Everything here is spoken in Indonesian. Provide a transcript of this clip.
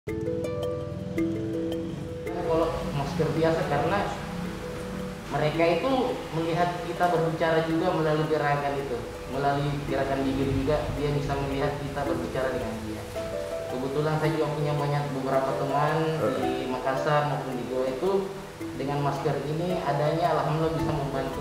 Kalau masker biasa karena mereka itu melihat kita berbicara juga melalui gerakan itu, melalui gerakan bibir juga dia bisa melihat kita berbicara dengan dia. Kebetulan saya juga punya banyak beberapa teman di Makassar maupun di Goa itu dengan masker ini adanya alhamdulillah bisa membantu